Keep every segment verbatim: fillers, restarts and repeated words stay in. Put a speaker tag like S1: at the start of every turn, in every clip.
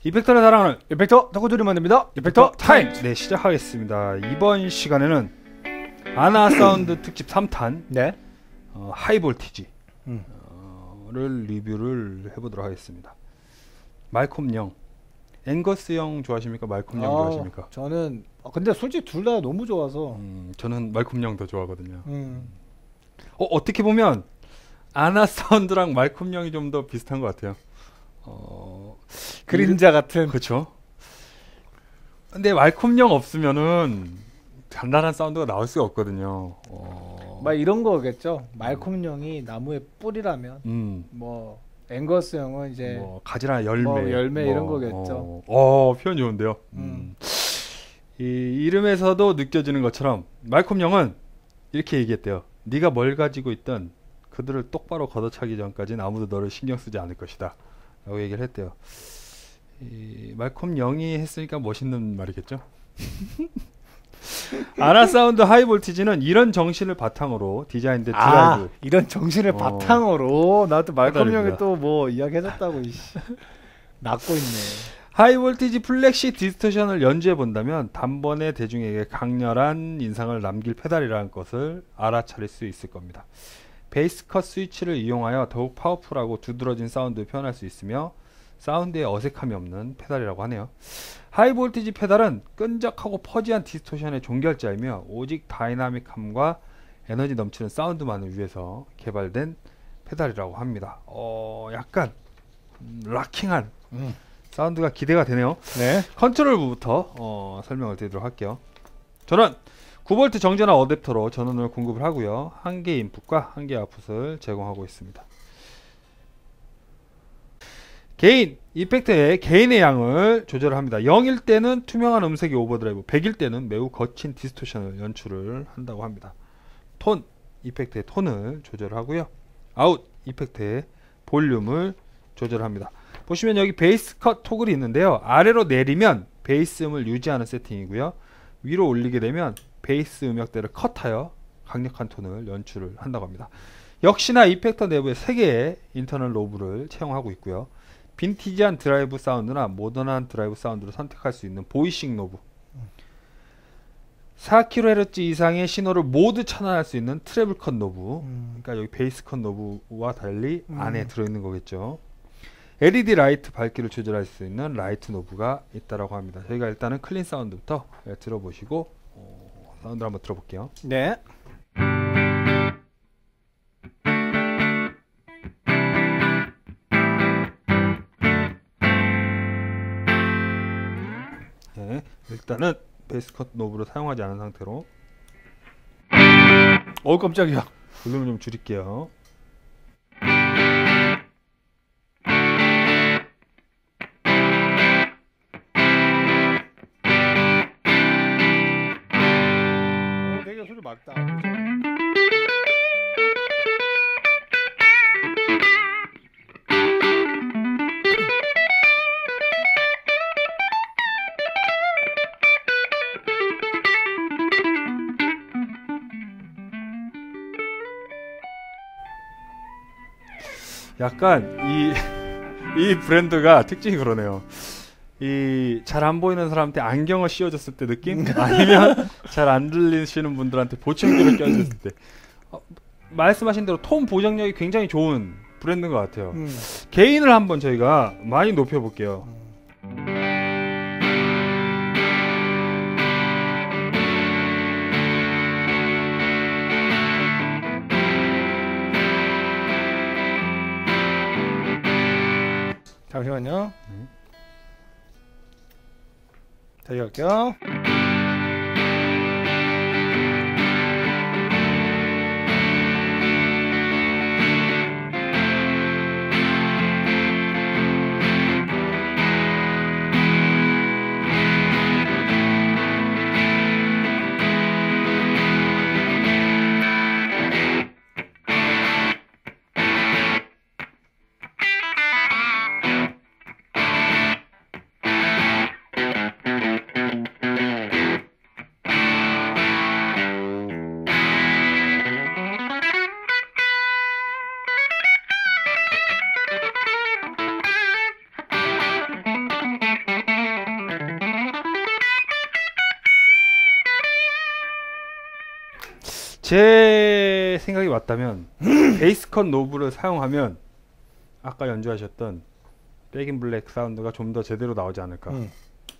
S1: 이펙터를 사랑하는
S2: 이펙터 덕후들이 만듭니다. 이펙터 타임.
S1: 네, 시작하겠습니다. 이번 시간에는 아나사운드 특집 삼 탄
S2: 네.
S1: 어, 하이볼티지를
S2: 음.
S1: 어, 리뷰를 해보도록 하겠습니다. 말콤 영, 앵거스 영 좋아하십니까? 말콤 영
S2: 아,
S1: 좋아하십니까?
S2: 저는 아, 근데 솔직히 둘 다 너무 좋아서.
S1: 음, 저는 말콤 영 더 좋아하거든요.
S2: 음.
S1: 어, 어떻게 보면 아나사운드랑 말콤 영이 좀 더 비슷한 것 같아요. 어,
S2: 그림자 같은.
S1: 그렇죠. 근데 말콤 영 없으면은 단단한 사운드가 나올 수가 없거든요. 어...
S2: 막 이런 거겠죠. 말콤 형이 나무의 뿌리라면,
S1: 음.
S2: 뭐 앵거스 형은 이제
S1: 뭐 가지나 열매,
S2: 뭐 열매
S1: 뭐,
S2: 이런 거겠죠.
S1: 어, 어 표현 좋은데요.
S2: 음.
S1: 음. 이 이름에서도 느껴지는 것처럼 말콤 형은 이렇게 얘기했대요. 네가 뭘 가지고 있든 그들을 똑바로 걷어차기 전까지는 아무도 너를 신경 쓰지 않을 것이다. 라고 얘기를 했대요. 이 말콤 영이 했으니까 멋있는 말이겠죠. 아나사운드 하이볼티지는 이런 정신을 바탕으로 디자인된
S2: 아,
S1: 드라이브.
S2: 이런 정신을
S1: 어.
S2: 바탕으로 나도 말콤 형이
S1: 페달입니다.
S2: 또 뭐 이야기해줬다고 이씨. 낳고 있네.
S1: 하이볼티지 플렉시 디스토션을 연주해 본다면 단번에 대중에게 강렬한 인상을 남길 페달이라는 것을 알아차릴 수 있을 겁니다. 베이스 컷 스위치를 이용하여 더욱 파워풀하고 두드러진 사운드를 표현할 수 있으며 사운드에 어색함이 없는 페달이라고 하네요. 하이볼티지 페달은 끈적하고 퍼지한 디스토션의 종결자이며 오직 다이나믹함과 에너지 넘치는 사운드만을 위해서 개발된 페달이라고 합니다. 어, 약간 음, 락킹한
S2: 음.
S1: 사운드가 기대가 되네요.
S2: 네.
S1: 컨트롤부터 어, 설명을 드리도록 할게요. 저는 구 볼트 정전화 어댑터로 전원을 공급을 하고요. 한 개 인풋과 한 개 아웃풋을 제공하고 있습니다. 게인, 이펙터의 게인의 양을 조절을 합니다. 영일 때는 투명한 음색의 오버드라이브, 백일 때는 매우 거친 디스토션을 연출을 한다고 합니다. 톤, 이펙터의 톤을 조절하고요. 아웃, 이펙터의 볼륨을 조절합니다. 보시면 여기 베이스 컷 토글이 있는데요. 아래로 내리면 베이스음을 유지하는 세팅이고요. 위로 올리게 되면 베이스 음역대를 컷하여 강력한 톤을 연출을 한다고 합니다. 역시나 이펙터 내부에 세 개의 인터널 노브를 채용하고 있고요. 빈티지한 드라이브 사운드나 모던한 드라이브 사운드를 선택할 수 있는 보이싱 노브, 사 킬로헤르츠 이상의 신호를 모두 차단할 수 있는 트래블 컷 노브,
S2: 음.
S1: 그러니까 여기 베이스 컷 노브와 달리
S2: 음.
S1: 안에 들어있는 거겠죠. 엘이디 라이트 밝기를 조절할 수 있는 라이트 노브가 있다고 합니다. 저희가 일단은 클린 사운드부터 들어보시고 어, 사운드를 한번 들어볼게요.
S2: 네.
S1: 네, 일단은 베이스 컷 노브를 사용하지 않은 상태로
S2: 어 깜짝이야.
S1: 볼륨을 좀 줄일게요.
S2: 어, 되게 소리 맑다.
S1: 약간 이, 이 브랜드가 특징이 그러네요. 이 잘 안 보이는 사람한테 안경을 씌워줬을 때 느낌? 아니면 잘 안 들리시는 분들한테 보청기를 껴줬을 때 어, 말씀하신 대로 톤 보정력이 굉장히 좋은 브랜드인 것 같아요.
S2: 음.
S1: 게인을 한번 저희가 많이 높여볼게요.
S2: 잠시만요.
S1: 음.
S2: 다시 갈게요.
S1: 제 생각이 맞다면 베이스컷 노브를 사용하면 아까 연주하셨던 백인 블랙 사운드가 좀 더 제대로 나오지 않을까.
S2: 음.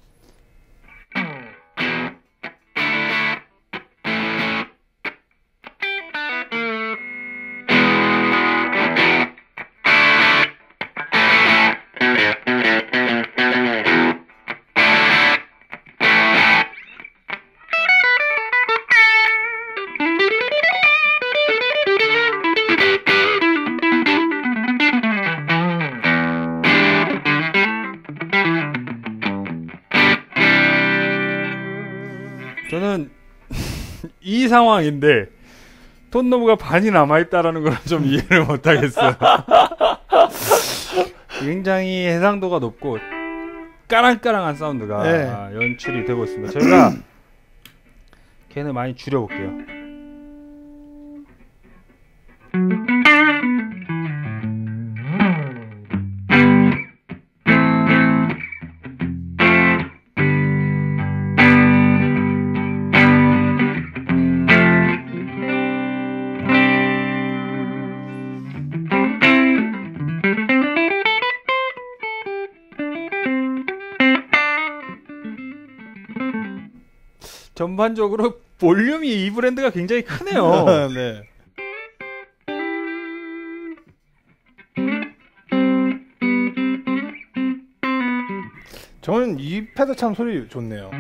S1: 저는 이 상황인데 톤 노브가 반이 남아있다라는 걸 좀 이해를 못하겠어요. 굉장히 해상도가 높고 까랑까랑한 사운드가
S2: 네.
S1: 연출이 되고 있습니다. 저희가 걔는 많이 줄여볼게요. 전반적으로 볼륨이 이 브랜드가 굉장히 크네요.
S2: 네. 저는 이 패드 참 소리 좋네요.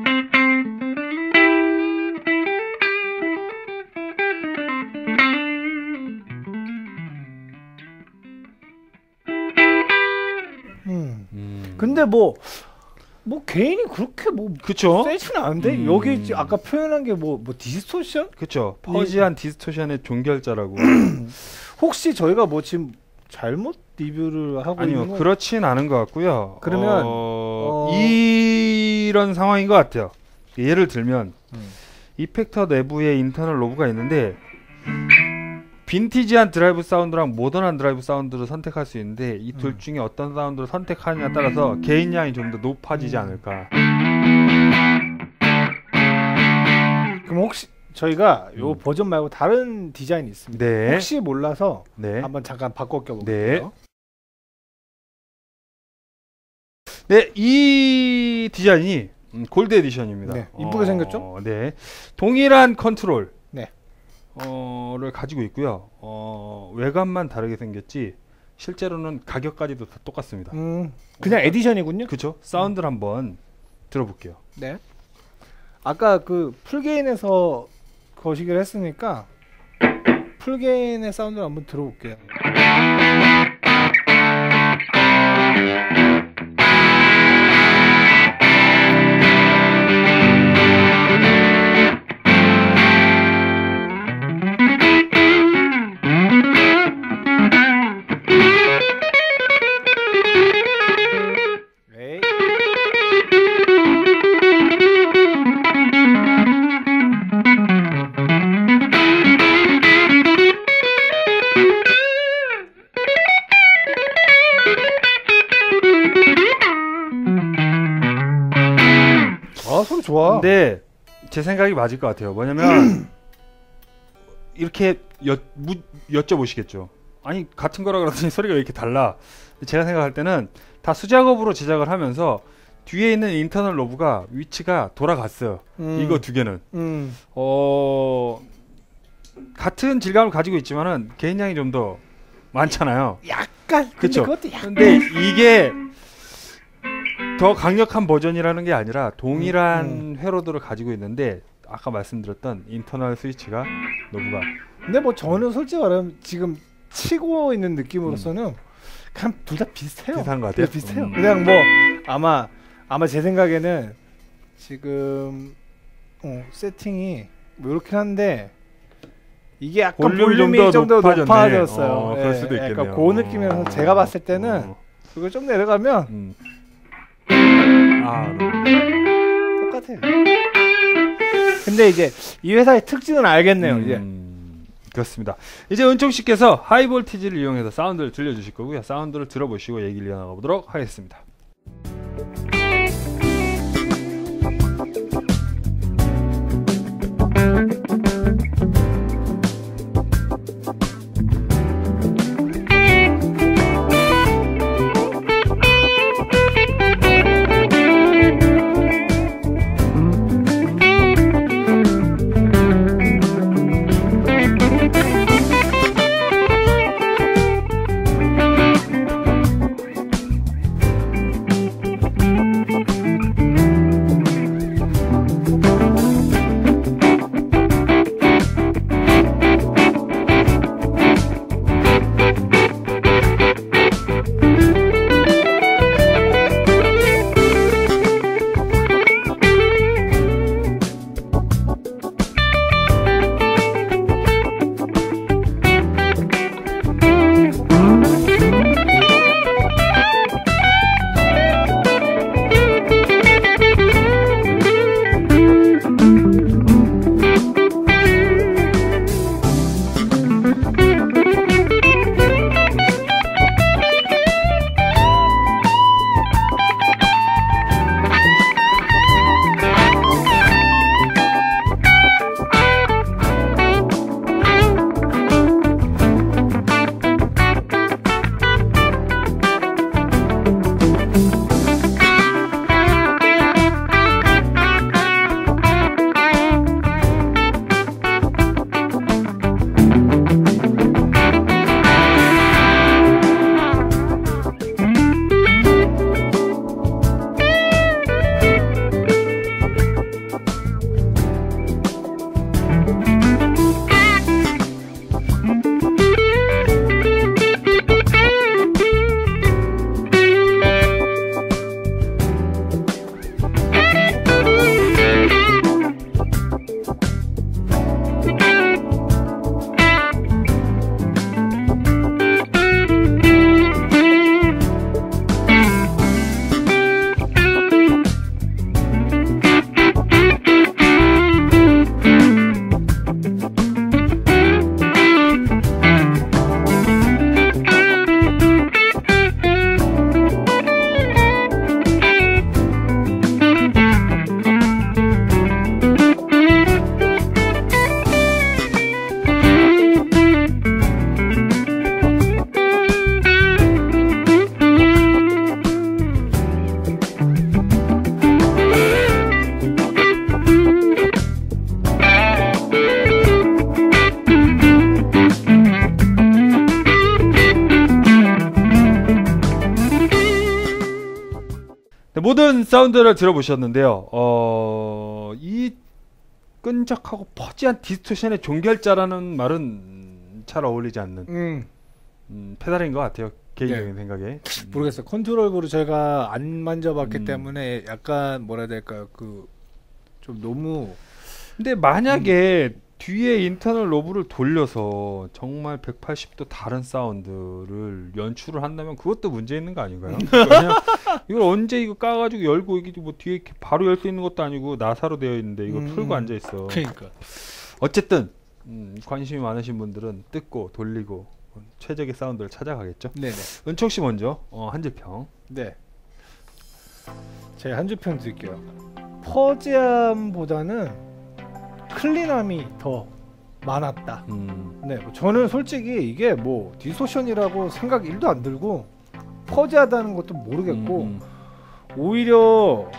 S2: 음.
S1: 음.
S2: 근데 뭐 뭐 개인이 그렇게 뭐
S1: 그쵸?
S2: 세지는 않은데
S1: 음.
S2: 여기 지- 아까 표현한 게 뭐 뭐 디스토션?
S1: 그쵸. 퍼지한 디스토션의 종결자라고.
S2: 혹시 저희가 뭐 지금 잘못 리뷰를 하고 있는
S1: 아니요,
S2: 건
S1: 그렇진 않은 것 같고요.
S2: 그러면,
S1: 어,
S2: 어...
S1: 이런 상황인 것 같아요. 예를 들면
S2: 음.
S1: 이펙터 내부에 인터널 로브가 있는데 빈티지한 드라이브 사운드랑 모던한 드라이브 사운드를 선택할 수 있는데 이 둘
S2: 음.
S1: 중에 어떤 사운드를 선택하느냐에 따라서 개인량이 좀 더 높아지지
S2: 음.
S1: 않을까.
S2: 그럼 혹시 저희가 요
S1: 음.
S2: 버전 말고 다른 디자인이 있습니다.
S1: 네.
S2: 혹시 몰라서
S1: 네.
S2: 한번 잠깐 바꿔 껴볼게요.
S1: 네, 이 디자인이 음, 골드 에디션입니다.
S2: 네, 이쁘게 생겼죠?
S1: 네, 동일한 컨트롤
S2: 네.
S1: 어를 가지고 있고요. 어, 외관만 다르게 생겼지 실제로는 가격까지도 다 똑같습니다.
S2: 음, 그냥 에디션이군요.
S1: 그렇죠? 사운드를 한번 들어볼게요.
S2: 네. 아까 그 풀게인에서 거시기를 했으니까 풀게인의 사운드를 한번 들어볼게요. 에이. 아, 소리 좋아.
S1: 근데 제 생각이 맞을 것 같아요. 뭐냐면 이렇게 여, 무, 여쭤보시겠죠. 아니 같은 거라 그러더니 소리가 왜 이렇게 달라. 제가 생각할 때는 다 수작업으로 제작을 하면서 뒤에 있는 인터널 로브가 위치가 돌아갔어요.
S2: 음.
S1: 이거 두 개는
S2: 음.
S1: 어 같은 질감을 가지고 있지만은 개인량이 좀 더 많잖아요.
S2: 약간 근데
S1: 그쵸.
S2: 그것도 약간
S1: 근데 이게 더 강력한 버전이라는 게 아니라 동일한
S2: 음,
S1: 회로들을 가지고 있는데 아까 말씀드렸던 인터널 스위치가 노브가
S2: 근데 뭐 저는 솔직히 말하면 지금 치고 있는 느낌으로서는 그냥 둘 다 비슷해요.
S1: 비슷한 것 같아요.
S2: 네, 비슷해요.
S1: 음.
S2: 그냥 뭐 아마 아마 제 생각에는 지금 어, 세팅이 뭐 이렇긴 한데 이게 약간
S1: 볼륨이
S2: 볼륨이
S1: 좀
S2: 좀
S1: 더
S2: 더
S1: 높아졌네.
S2: 높아졌어요.
S1: 어, 그럴 수도
S2: 약간
S1: 있겠네요.
S2: 그 느낌이라서
S1: 어.
S2: 제가 봤을 때는
S1: 어.
S2: 이거 좀 내려가면
S1: 음. 아, 네.
S2: 똑같아요. 근데 이제 이 회사의 특징은 알겠네요. 이제
S1: 음, 그렇습니다. 이제 은총 씨께서 하이볼티지를 이용해서 사운드를 들려주실 거고요. 사운드를 들어보시고 얘기를 이어나가 보도록 하겠습니다. 사운드를 들어보셨는데요. 어, 이 끈적하고 퍼지한 디스토션의 종결자라는 말은 잘 어울리지 않는
S2: 음.
S1: 음, 페달인 것 같아요. 개인적인
S2: 네.
S1: 생각에. 음.
S2: 모르겠어요. 컨트롤부를 제가 안 만져봤기
S1: 음.
S2: 때문에 약간 뭐라 해야 될까요? 그 좀 너무
S1: 근데 만약에 음. 뒤에 인터널 로브를 돌려서 정말 백팔십 도 다른 사운드를 연출을 한다면 그것도 문제 있는 거 아닌가요? 그냥 이걸 언제 이거 까가지고 열고 이게 뭐 뒤에 이렇게 바로 열 수 있는 것도 아니고 나사로 되어 있는데 이거
S2: 음.
S1: 풀고 앉아 있어.
S2: 그러니까
S1: 어쨌든 음, 관심이 많으신 분들은 뜯고 돌리고 최적의 사운드를 찾아가겠죠.
S2: 네네.
S1: 은총 씨 먼저 어, 한 줄평.
S2: 네. 제가 한 줄평 드릴게요. 퍼지함보다는 클린함이 더 많았다.
S1: 음.
S2: 네, 뭐 저는 솔직히 이게 뭐 디스토션이라고 생각 일도 안 들고 퍼지하다는 것도 모르겠고
S1: 음.
S2: 오히려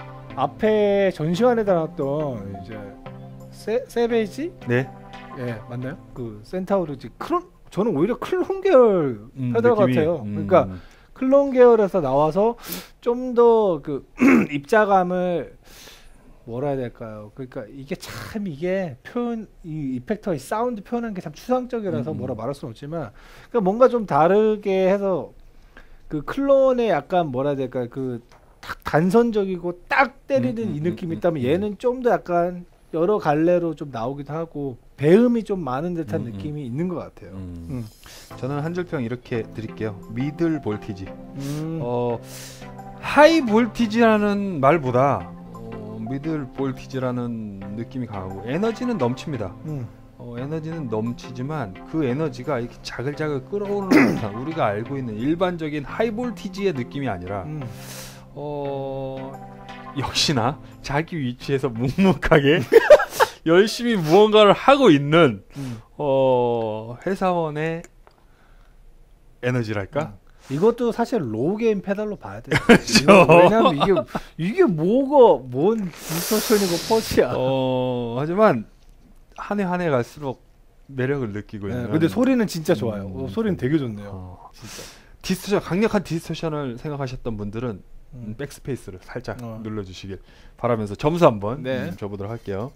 S2: 앞에 전시관에 달았던 이제 세, 세베이지?
S1: 네.
S2: 예, 맞나요? 그 센타우르지 클론 저는 오히려 클론 계열
S1: 음,
S2: 페달
S1: 느낌이,
S2: 같아요.
S1: 음.
S2: 그러니까 클론 계열에서 나와서 좀 더 그 입자감을 뭐라 해야 될까요? 그러니까 이게 참 이게 표현 이 이펙터의 사운드 표현하는 게 참 추상적이라서
S1: 음.
S2: 뭐라 말할 수는 없지만 그러니까 뭔가 좀 다르게 해서 그 클론의 약간 뭐라 해야 될까요? 그 딱 단선적이고 딱 때리는
S1: 음, 음,
S2: 이 느낌이
S1: 음,
S2: 있다면
S1: 음.
S2: 얘는 좀 더 약간 여러 갈래로 좀 나오기도 하고 배음이 좀 많은 듯한
S1: 음, 음.
S2: 느낌이 있는 것 같아요.
S1: 음.
S2: 음.
S1: 저는 한 줄평 이렇게 드릴게요. 미들 볼티지.
S2: 음.
S1: 어, 하이 볼티지라는 말보다 어, 미들 볼티지라는 느낌이 강하고 에너지는 넘칩니다.
S2: 음.
S1: 어, 에너지는 넘치지만 그 에너지가 이렇게 자글자글 끓어오르는 듯한 우리가 알고 있는 일반적인 하이 볼티지의 느낌이 아니라
S2: 음.
S1: 어, 역시나 자기 위치에서 묵묵하게 열심히 무언가를 하고 있는
S2: 음.
S1: 어, 회사원의 에너지랄까?
S2: 이것도 사실 로우 게임 페달로 봐야 돼요.
S1: 그렇죠.
S2: 이거 왜냐면 이게 이게 뭐가 뭔 디스토션이고 퍼지야.
S1: 어, 하지만 한 해 한 해 갈수록 매력을 느끼고
S2: 네,
S1: 있는.
S2: 근데 소리는 진짜 좋아요.
S1: 음,
S2: 어, 소리는 되게 좋네요.
S1: 어,
S2: 진짜.
S1: 디스토션 강력한 디스토션을 생각하셨던 분들은 음,
S2: 음.
S1: 백스페이스를 살짝
S2: 어.
S1: 눌러주시길 바라면서 점수 한번
S2: 네.
S1: 음, 줘보도록 할게요.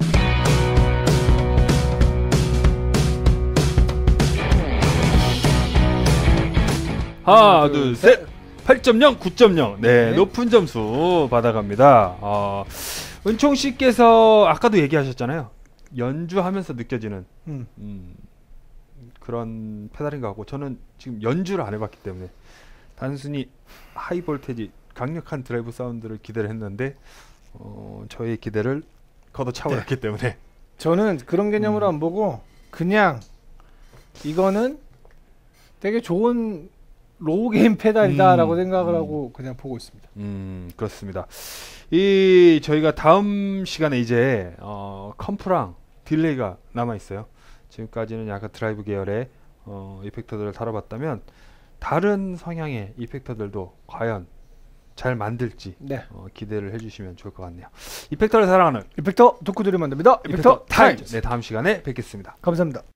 S1: 하나, 둘, 셋. 팔 점 영, 구 점 영. 네,
S2: 네.
S1: 높은 점수 받아갑니다. 어, 은총 씨께서 아까도 얘기하셨잖아요. 연주하면서 느껴지는
S2: 음.
S1: 음, 그런 페달인 것 같고 저는 지금 연주를 안 해봤기 때문에 단순히 하이 볼테지 강력한 드라이브 사운드를 기대를 했는데 어, 저의 기대를 걷어차버렸기 때문에
S2: 저는 그런 개념으로
S1: 음.
S2: 안 보고 그냥 이거는 되게 좋은 로우 게임 페달이다라고
S1: 음.
S2: 생각을
S1: 음.
S2: 하고 그냥 보고 있습니다.
S1: 음 그렇습니다. 이 저희가 다음 시간에 이제 어, 컴프랑 딜레이가 남아 있어요. 지금까지는 약간 드라이브 계열의 어, 이펙터들을 다뤄봤다면 다른 성향의 이펙터들도 과연 잘 만들지
S2: 네.
S1: 어, 기대를 해주시면 좋을 것 같네요. 이펙터를 사랑하는
S2: 이펙터 덕후들이 만듭니다. 이펙터,
S1: 이펙터 타임.
S2: 타임.
S1: 네, 다음 시간에 뵙겠습니다.
S2: 감사합니다.